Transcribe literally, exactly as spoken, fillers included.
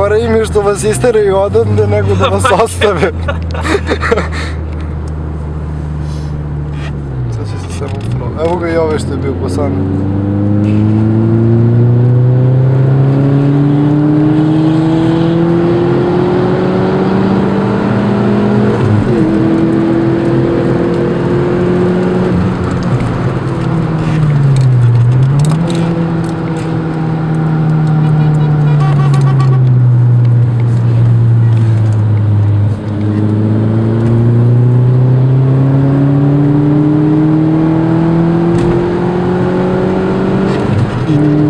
gore im je što vas isteraju odande nego da vas ostave. Sad će se semaforo. Evo ga i ove što je bio po sami. Thank you.